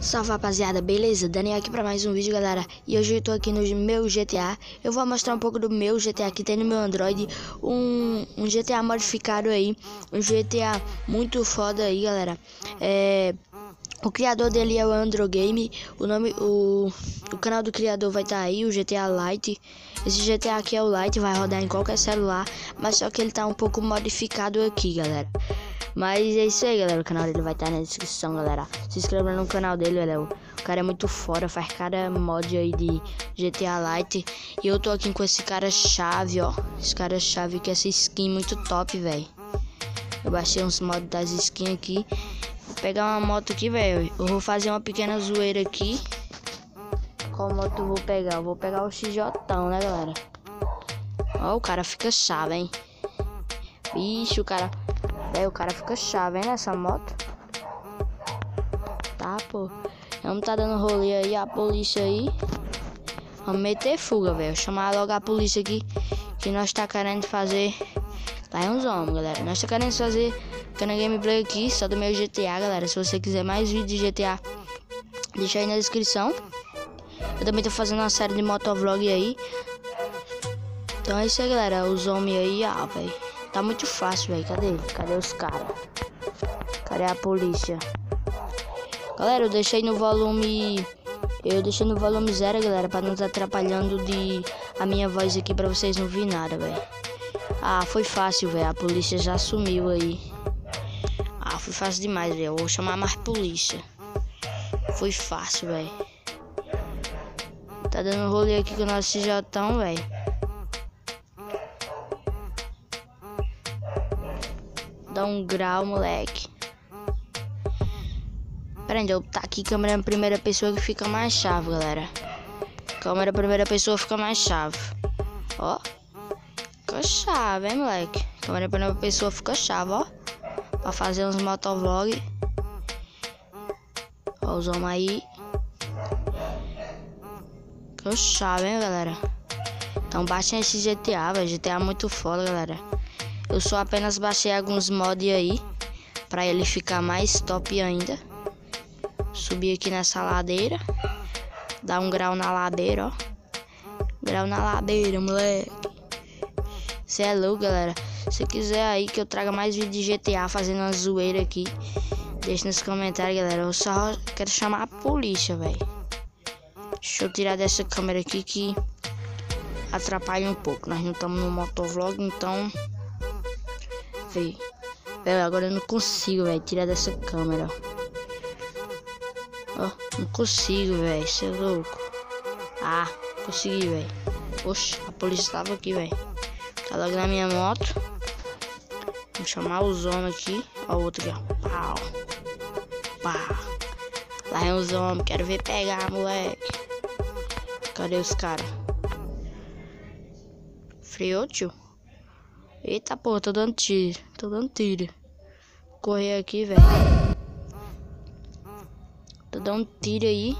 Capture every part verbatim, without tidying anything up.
Salve rapaziada, beleza? Daniel aqui pra mais um vídeo, galera. E hoje eu tô aqui no meu G T A. Eu vou mostrar um pouco do meu G T A que tem no meu Android. Um, um G T A modificado aí. Um G T A muito foda aí, galera. É... O criador dele é o Androgame. O nome, o, o canal do criador vai estar tá aí, o G T A Lite. Esse G T A aqui é o Lite, vai rodar em qualquer celular. Mas só que ele tá um pouco modificado aqui, galera. Mas é isso aí, galera. O canal dele vai estar tá na descrição, galera. Se inscreva no canal dele, galera. O cara é muito foda, faz cada mod aí de G T A Lite. E eu tô aqui com esse cara chave, ó. Esse cara chave que é essa skin muito top, velho. Eu baixei uns mods das skins aqui. Vou pegar uma moto aqui, velho. Eu vou fazer uma pequena zoeira aqui. Qual moto eu vou pegar? Eu vou pegar o X J, né, galera? Ó, o cara fica chave, hein? Bicho, o cara... Véio, o cara fica chave, hein, nessa moto. Tá, pô. Vamos tá dando rolê aí, a polícia aí. Vamos meter fuga, velho. Chamar logo a polícia aqui. Que nós tá querendo fazer... Lá é uns homens, galera. Nós tá querendo fazer... Cana gameplay aqui, só do meu G T A, galera. Se você quiser mais vídeos de G T A, deixa aí na descrição. Eu também tô fazendo uma série de motovlog aí. Então é isso aí, galera. Os homens aí, ah, velho. Tá muito fácil, velho. Cadê? Cadê os caras? Cadê a polícia? Galera, eu deixei no volume... Eu deixei no volume zero, galera, pra não estar atrapalhando de a minha voz aqui pra vocês não virem nada, velho. Ah, foi fácil, velho. A polícia já sumiu aí. Ah, foi fácil demais, velho. Vou chamar mais polícia. Foi fácil, velho. Tá dando rolê aqui com o nosso X J, velho. Dá um grau, moleque. Pera, eu tá aqui câmera primeira pessoa que fica mais chave, galera. Câmera primeira pessoa fica mais chave. Ó. Fica chave, hein, moleque. Câmera primeira pessoa fica chave, ó. Pra fazer uns motovlog. Ó, os homens aí. Fica chave, hein, galera. Então baixem esse G T A, velho. G T A é muito foda, galera. Eu só apenas baixei alguns mods aí pra ele ficar mais top ainda. Subir aqui nessa ladeira. Dar um grau na ladeira, ó. Grau na ladeira, moleque. Cê é louco, galera. Se quiser aí que eu traga mais vídeo de G T A fazendo uma zoeira aqui, deixa nos comentários, galera. Eu só quero chamar a polícia, velho. Deixa eu tirar dessa câmera aqui que atrapalha um pouco. Nós não estamos no motovlog, então... Véi, agora eu não consigo, velho, tirar dessa câmera. Ó, oh, não consigo, velho, cê é louco. Ah, consegui, velho. Oxe, a polícia tava aqui, velho. Tá logo na minha moto. Vou chamar os homens aqui. Ó, o outro aqui, ó. Pau. Pau. Lá é os homens, quero ver pegar, moleque. Cadê os caras? Freou, tio? Eita porra, tô dando tiro. Tô dando tiro. Correr aqui, velho. Tô dando tiro aí.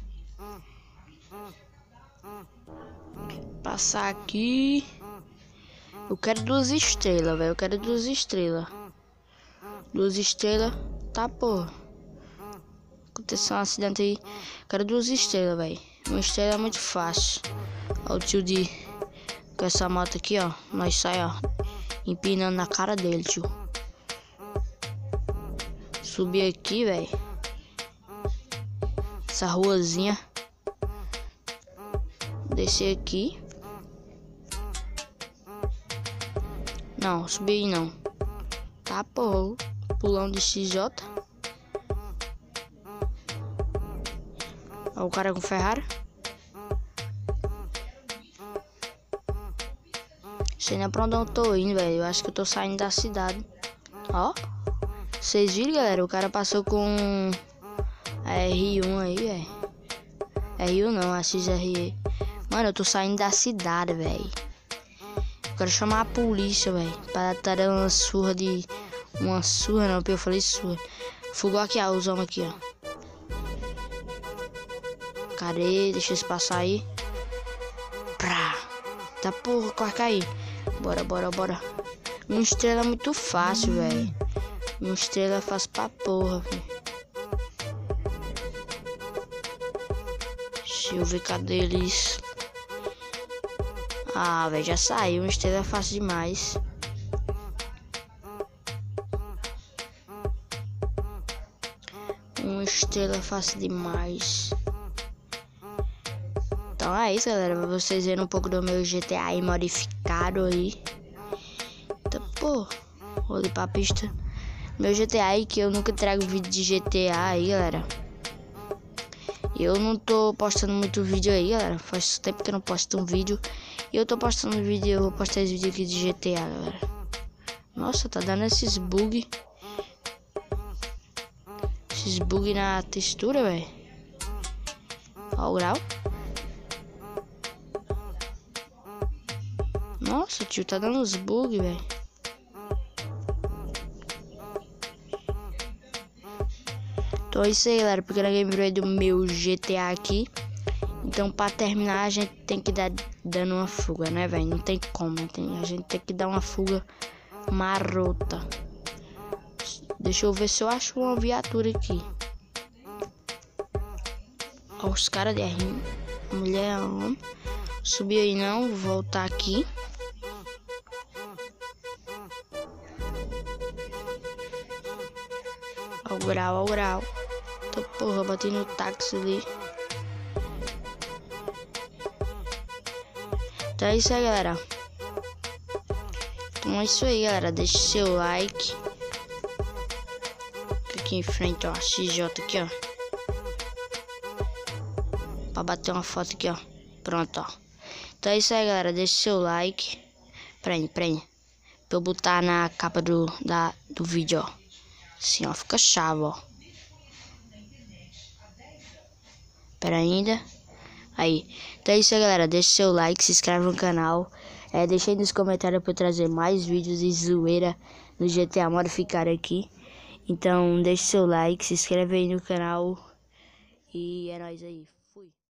Passar aqui. Eu quero duas estrelas, velho. Eu quero duas estrelas. Duas estrelas. Tá, porra. Aconteceu um acidente aí. Eu quero duas estrelas, velho. Uma estrela é muito fácil. Ó, o tio de... Com essa moto aqui, ó. Nós sai, ó. Empinando na cara dele, tio. Subir aqui, velho. Essa ruazinha. Descer aqui. Não, subir aí não. Tá, porra. Pulão de X J. Ó, o cara com Ferrari. Sei nem pra onde eu tô indo, velho. Eu acho que eu tô saindo da cidade. Ó. Vocês viram, galera? O cara passou com a R um aí, velho. R um não, a X R E. Mano, eu tô saindo da cidade, velho. Eu quero chamar a polícia, velho. Pra dar uma surra de... Uma surra, não, porque eu falei surra. Fugou aqui, ó. Os homens aqui, ó. Cadê? Deixa eles passar aí. Pra. Tá, porra, quase cair. Bora, bora, bora. Uma estrela é muito fácil, velho. Uma estrela é fácil pra porra, velho. Deixa eu ver, cadê eles? Ah, velho, já saiu. Uma estrela é fácil demais. Uma estrela é fácil demais. Então é isso, galera. Pra vocês verem um pouco do meu G T A aí modificado aí. Então, pô, vou ali pra pista. Meu G T A aí, que eu nunca trago vídeo de G T A aí, galera. Eu não tô postando muito vídeo aí, galera. Faz tempo que eu não posto um vídeo. E eu tô postando vídeo, eu vou postar esse vídeo aqui de G T A, galera. Nossa, tá dando esses bug. Esses bug na textura, velho. Olha o grau. Nossa, tio, tá dando uns bug, velho. Então é isso aí, galera. Porque na gameplay do meu G T A aqui. Então, pra terminar, a gente tem que dar dando uma fuga, né, velho? Não tem como. Tem, a gente tem que dar uma fuga marota. Deixa eu ver se eu acho uma viatura aqui. Ó, os caras de R. Mulher, homem. Subiu aí não, vou voltar aqui. Ó o grau, ó o grau. Tô, porra, bati no táxi ali. Então é isso aí, galera. Então é isso aí, galera. Deixa seu like. Aqui em frente, ó. X J aqui, ó. Pra bater uma foto aqui, ó. Pronto, ó. Então é isso aí, galera. Deixa seu like. Prende, prende. Pra eu botar na capa do, da, do vídeo, ó. Assim, ó. Fica chave, ó. Pera ainda. Aí. Então é isso aí, galera. Deixa seu like. Se inscreve no canal. É, deixa aí nos comentários pra eu trazer mais vídeos de zoeira no G T A modificado aqui. Então deixa seu like. Se inscreve aí no canal. E é nóis aí.